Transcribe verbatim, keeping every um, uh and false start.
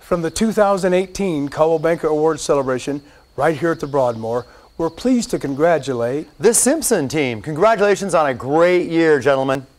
From the two thousand eighteen Caldwell Banker Awards celebration right here at the Broadmoor, we're pleased to congratulate the Simpson team. Congratulations on a great year, gentlemen.